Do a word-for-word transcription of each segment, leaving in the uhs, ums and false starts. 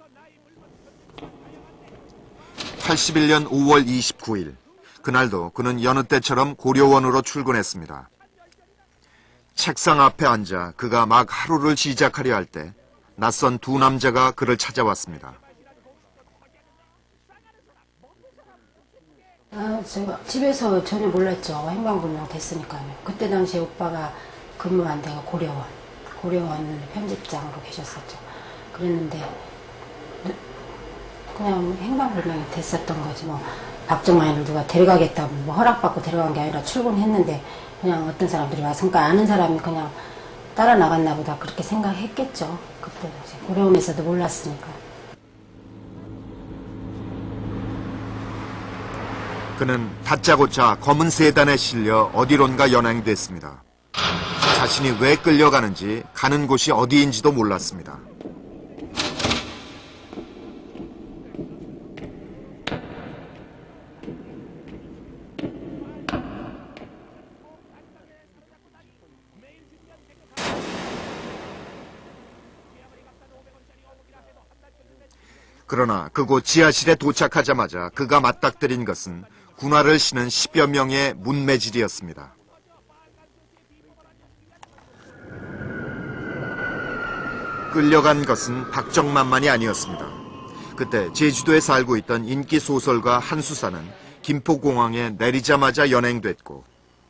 팔십일 년 오월 이십구일, 그날도 그는 여느 때처럼 고려원으로 출근했습니다. 책상 앞에 앉아 그가 막 하루를 시작하려 할 때 낯선 두 남자가 그를 찾아왔습니다. 아, 제가 집에서 전혀 몰랐죠. 행방불명 됐으니까요. 그때 당시에 오빠가 근무한 데가 고려원, 고려원 편집장으로 계셨었죠. 그랬는데 그냥 행방불명이 됐었던 거지. 뭐 박정만이를 누가 데려가겠다고 뭐 허락받고 데려간 게 아니라 출근했는데 그냥 어떤 사람들이 와서, 그러니까 아는 사람이 그냥 따라 나갔나 보다 그렇게 생각했겠죠. 그때 당시 고려원에서도 몰랐으니까. 그는 다짜고짜 검은 세단에 실려 어디론가 연행됐습니다. 자신이 왜 끌려가는지, 가는 곳이 어디인지도 몰랐습니다. 그러나 그곳 지하실에 도착하자마자 그가 맞닥뜨린 것은 군화를 신은 십여 명의 문매질이었습니다. 끌려간 것은 박정만만이 아니었습니다. 그때 제주도에 살고 있던 인기 소설가 한수사는 김포공항에 내리자마자 연행됐고,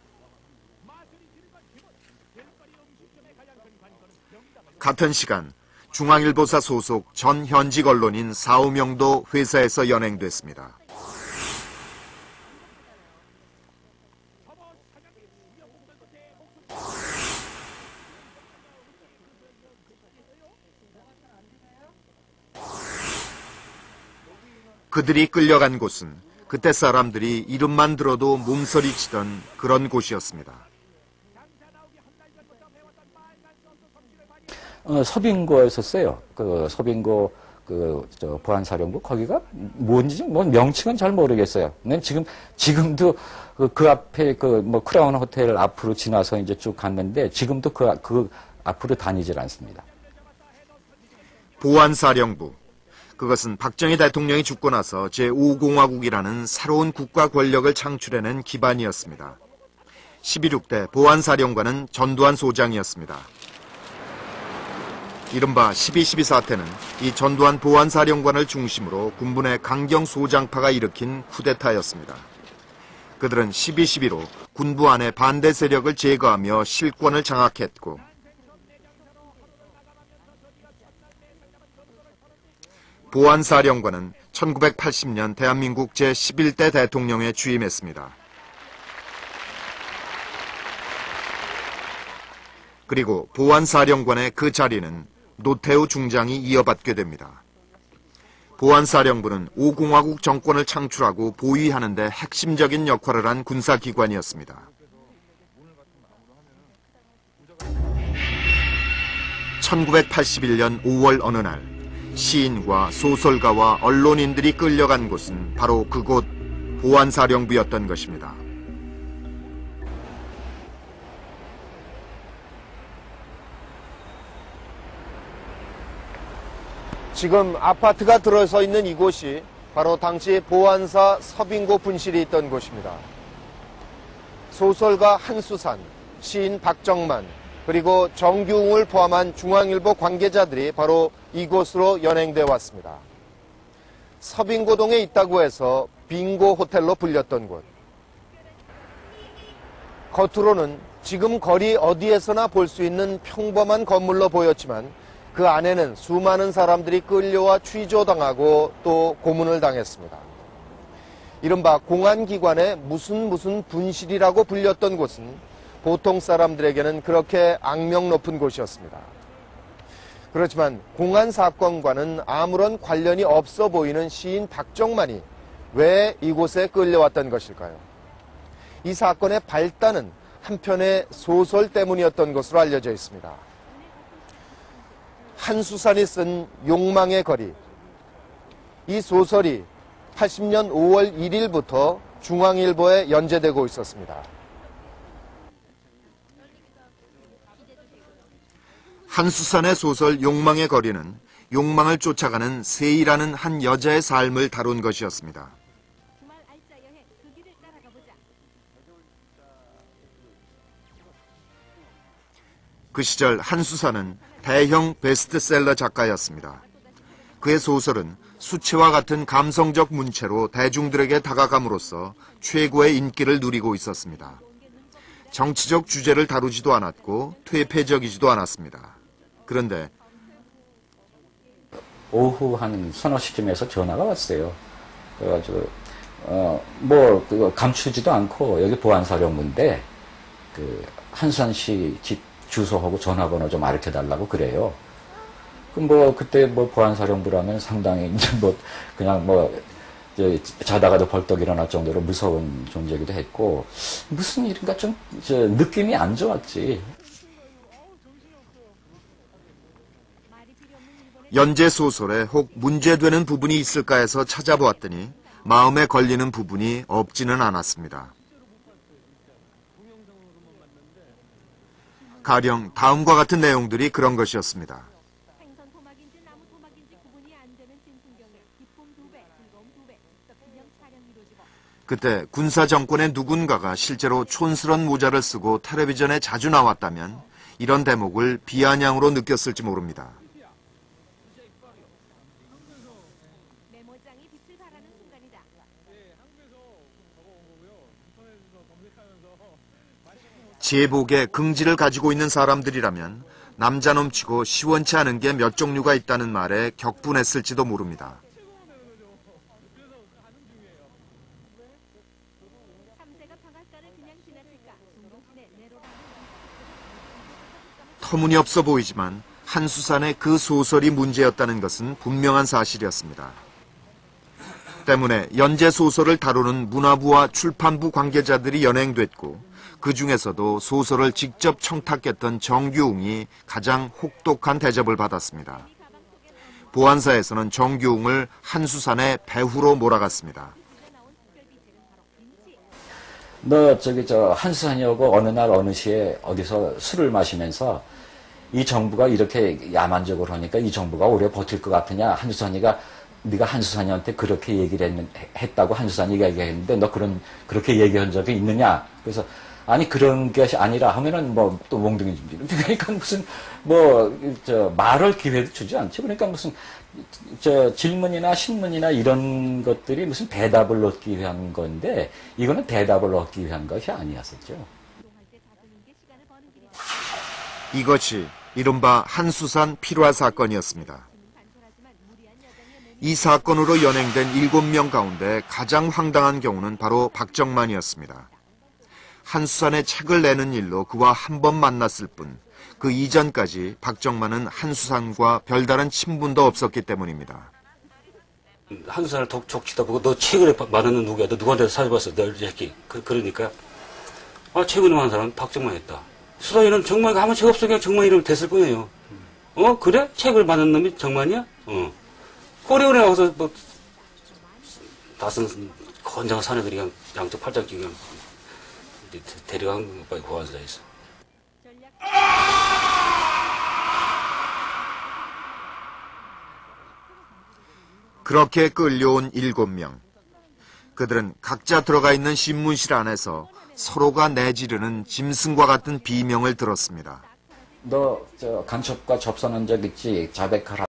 같은 시간 중앙일보사 소속 전 현직 언론인 사오 명도 회사에서 연행됐습니다. 그들이 끌려간 곳은 그때 사람들이 이름만 들어도 몸서리치던 그런 곳이었습니다. 어, 서빙고에서 써요. 그 서빙고 그 저 보안사령부 거기가 뭔지 뭐 명칭은 잘 모르겠어요. 근데 지금 지금도 그, 그 앞에 그 뭐 크라운 호텔 앞으로 지나서 이제 쭉 갔는데 지금도 그, 그 앞으로 다니질 않습니다. 보안사령부. 그것은 박정희 대통령이 죽고 나서 제오 공화국이라는 새로운 국가 권력을 창출해낸 기반이었습니다. 십이륙 대 보안사령관은 전두환 소장이었습니다. 이른바 십이 십이 사태는 이 전두환 보안사령관을 중심으로 군부의 강경 소장파가 일으킨 쿠데타였습니다. 그들은 십이 십이로 군부 안의 반대 세력을 제거하며 실권을 장악했고, 보안사령관은 천구백팔십 년 대한민국 제십일 대 대통령에 취임했습니다. 그리고 보안사령관의 그 자리는 노태우 중장이 이어받게 됩니다. 보안사령부는 오 공화국 정권을 창출하고 보위하는 데 핵심적인 역할을 한 군사기관이었습니다. 천구백팔십일 년 오월 어느 날, 시인과 소설가와 언론인들이 끌려간 곳은 바로 그곳 보안사령부였던 것입니다. 지금 아파트가 들어서 있는 이곳이 바로 당시 보안사 서빙고 분실이 있던 곳입니다. 소설가 한수산, 시인 박정만, 그리고 정규웅을 포함한 중앙일보 관계자들이 바로 이곳으로 연행돼 왔습니다. 서빙고동에 있다고 해서 빙고 호텔로 불렸던 곳. 겉으로는 지금 거리 어디에서나 볼 수 있는 평범한 건물로 보였지만 그 안에는 수많은 사람들이 끌려와 취조당하고 또 고문을 당했습니다. 이른바 공안기관의 무슨 무슨 분실이라고 불렸던 곳은 보통 사람들에게는 그렇게 악명 높은 곳이었습니다. 그렇지만 공안 사건과는 아무런 관련이 없어 보이는 시인 박정만이 왜 이곳에 끌려왔던 것일까요? 이 사건의 발단은 한 편의 소설 때문이었던 것으로 알려져 있습니다. 한수산이 쓴 욕망의 거리. 이 소설이 팔십 년 오월 일일부터 중앙일보에 연재되고 있었습니다. 한수산의 소설 욕망의 거리는 욕망을 쫓아가는 세이라는 한 여자의 삶을 다룬 것이었습니다. 그 시절 한수산은 대형 베스트셀러 작가였습니다. 그의 소설은 수채화 같은 감성적 문체로 대중들에게 다가감으로써 최고의 인기를 누리고 있었습니다. 정치적 주제를 다루지도 않았고 퇴폐적이지도 않았습니다. 그런데 오후 한 서너 시쯤에서 전화가 왔어요. 그래가지고 어뭐 그거 감추지도 않고 여기 보안사령부인데 그 한수산 씨 집 주소하고 전화번호 좀 알려 달라고 그래요. 그럼 뭐 그때 뭐 보안사령부라면 상당히 이제 뭐 그냥 뭐 자다가도 벌떡 일어날 정도로 무서운 존재이기도 했고 무슨 일인가 좀 저 느낌이 안 좋았지. 연재 소설에 혹 문제되는 부분이 있을까 해서 찾아보았더니 마음에 걸리는 부분이 없지는 않았습니다. 가령 다음과 같은 내용들이 그런 것이었습니다. 그때 군사 정권의 누군가가 실제로 촌스런 모자를 쓰고 텔레비전에 자주 나왔다면 이런 대목을 비아냥으로 느꼈을지 모릅니다. 제복에 긍지를 가지고 있는 사람들이라면 남자 넘치고 시원치 않은 게 몇 종류가 있다는 말에 격분했을지도 모릅니다. 터무니없어 보이지만 한수산의 그 소설이 문제였다는 것은 분명한 사실이었습니다. 때문에 연재 소설을 다루는 문화부와 출판부 관계자들이 연행됐고 그 중에서도 소설을 직접 청탁했던 정규웅이 가장 혹독한 대접을 받았습니다. 보안사에서는 정규웅을 한수산의 배후로 몰아갔습니다. 너 저기 저 한수산이하고 어느 날 어느 시에 어디서 술을 마시면서 이 정부가 이렇게 야만적으로 하니까 이 정부가 오래 버틸 것 같으냐? 한수산이가 네가 한수산이한테 그렇게 얘기를 했는, 했다고 한수산이가 얘기했는데 너 그런 그렇게 얘기한 적이 있느냐? 그래서 아니 그런 것이 아니라 하면은 뭐 또 몽둥이 좀 그러니까 무슨 뭐 저 말할 기회도 주지 않지. 그러니까 무슨 저 질문이나 신문이나 이런 것들이 무슨 대답을 얻기 위한 건데 이거는 대답을 얻기 위한 것이 아니었었죠. 이것이 이른바 한수산 필화 사건이었습니다. 이 사건으로 연행된 일곱 명 가운데 가장 황당한 경우는 바로 박정만이었습니다. 한수산의 책을 내는 일로 그와 한 번 만났을 뿐 그 이전까지 박정만은 한수산과 별다른 친분도 없었기 때문입니다. 한수산을 독촉치다 보고 너 최근에 만났는 누구야? 너 누구한테 사줘봤어? 너 이 새끼. 그, 그러니까 아 최근에 만난 사람은 박정만이었다. 수사에는 정만이가 아무 책 없으니까 정만 이름을 댔을 거예요. 어 그래? 책을 만난 놈이 정만이야? 어. 꼬리오래 나와서 뭐 다쓴 건장한 사내들이 그냥 양쪽 팔짱 끼고 그냥 데려간 것까지 보안사에 있어. 그렇게 끌려온 일곱 명. 그들은 각자 들어가 있는 신문실 안에서 서로가 내지르는 짐승과 같은 비명을 들었습니다. 너 저 간첩과 접선한 적 있지? 자백하라.